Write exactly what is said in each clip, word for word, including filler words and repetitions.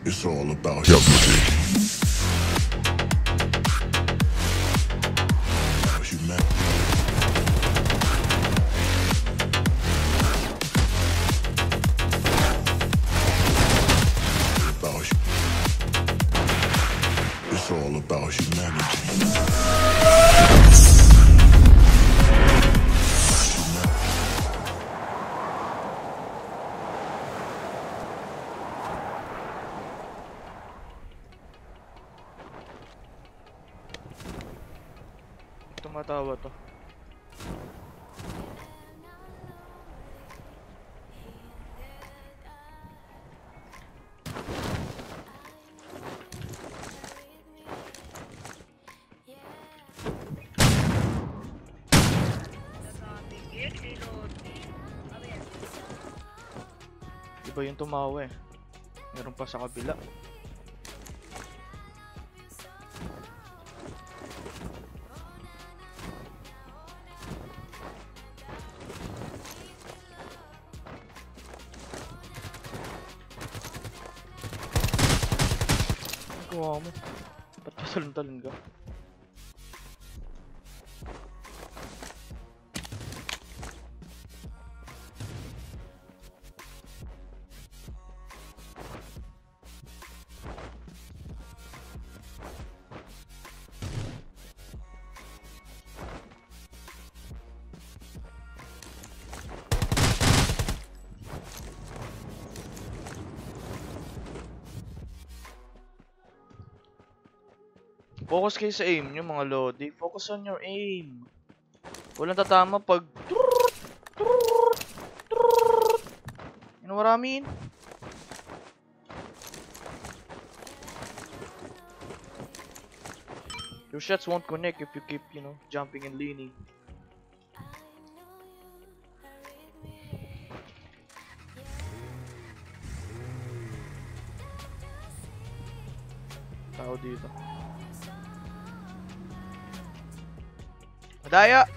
It's all about your music. It's all about humanity. Tumatawa to. Iba yung tumawa eh. Meron pa sa kabila. Gawa mo. Ba't pasalon-talon ka? Focus kayo sa aim nyo mga lodi. Focus on your aim. Walang tatama pag... You know what I mean? Your shots won't connect if you keep, you know, jumping and leaning. Tao dito. Madaya!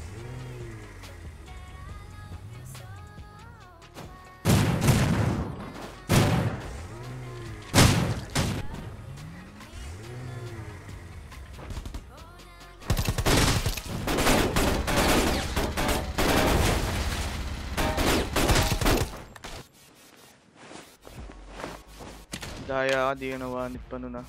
Daya ka, di ka nawanit pa nun ah.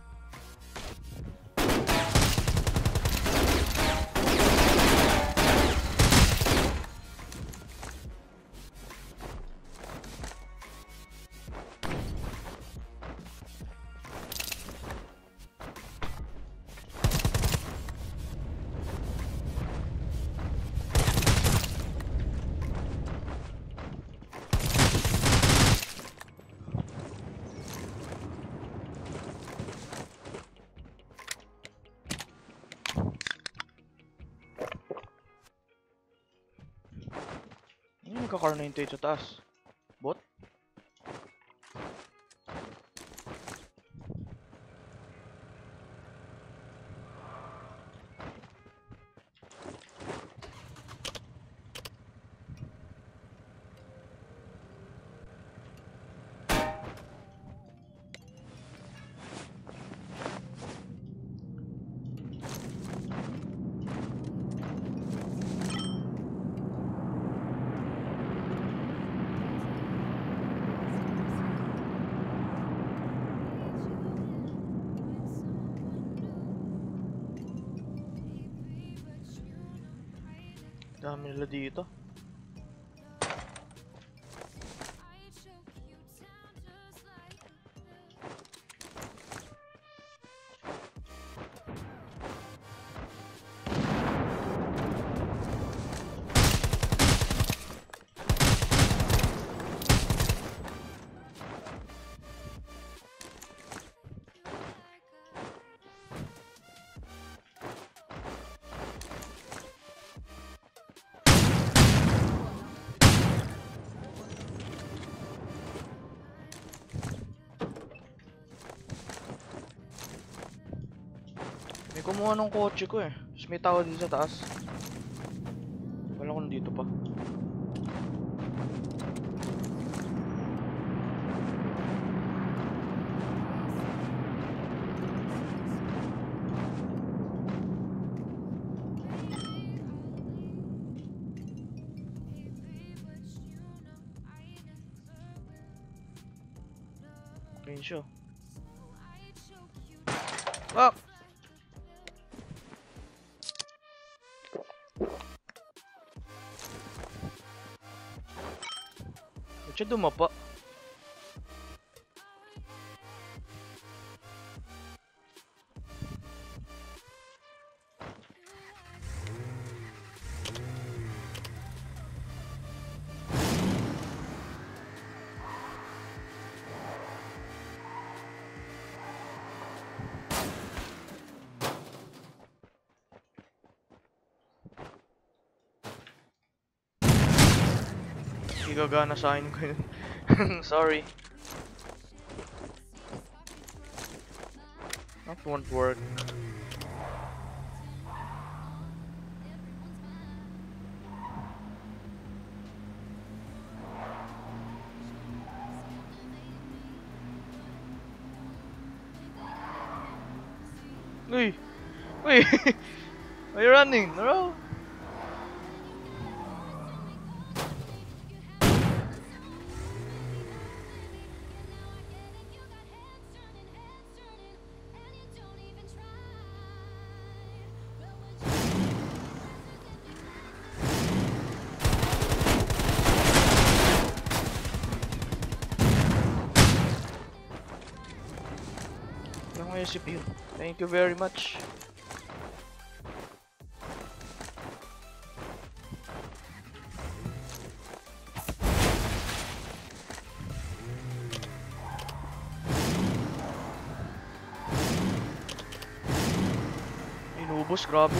Nagka-car ninety-eight sa taas. Bot? Dami nila dito. May kumuha ng kotse ko eh. Tapos may tao dito sa taas. Wala kung dito pa. Ayun siya. Fuck! Ba't siya dumapa? Hindi gagana sa akin ko yun. Sorry. That won't work. Uy! Uy! Why are you running? No! C P U. Thank you very much. Inubos, grabe.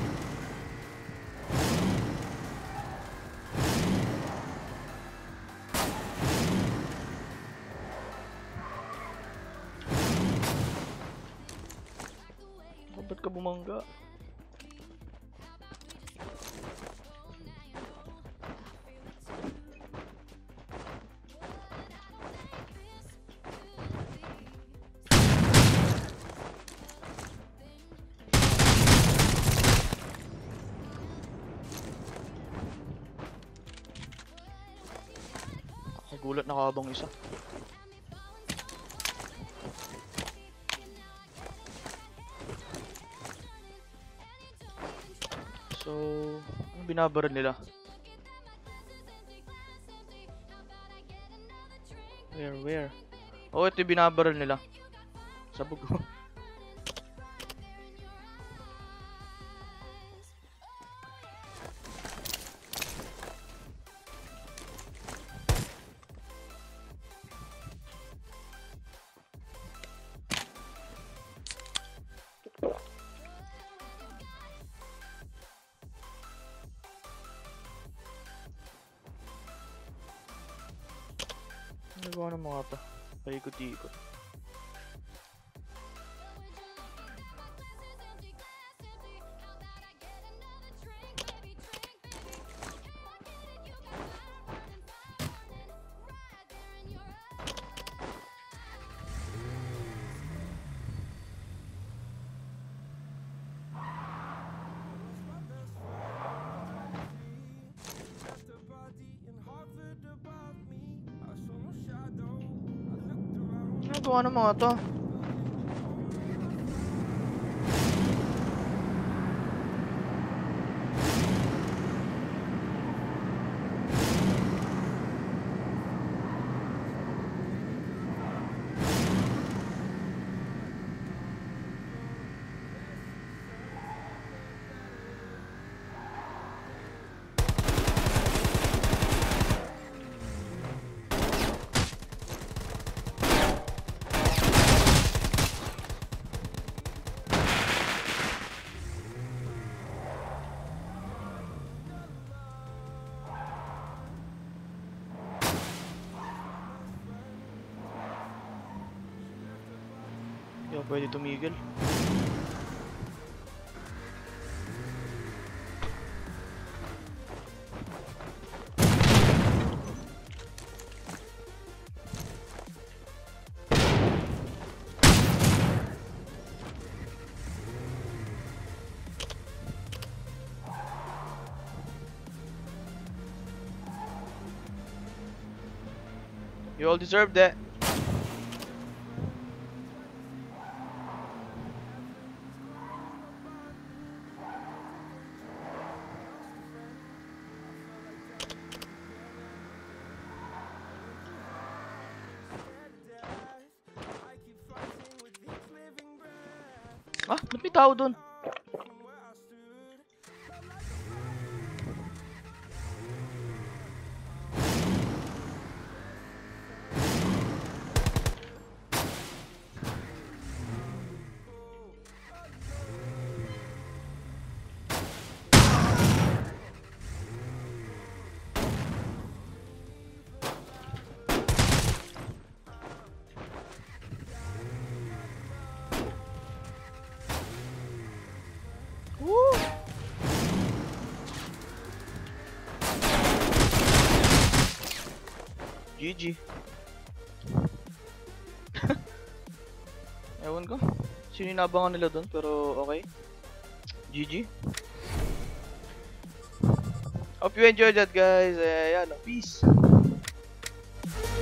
Ba't ka bumangga? Nagulat na kabang isa. So, ano binabaran nila? Where, where? Oh, ito yung binabaran nila. Sabog ko. Nagawa ng mga pa. Paikot-ikot. Nagawa ng mga to. Hindi ako pwede tumigil. You all deserve that. tao dun. Woo! G G. Ewan ko. Sino inabangan nila doon, pero okay. G G. Hope you enjoyed that, guys. Eh, yan, peace.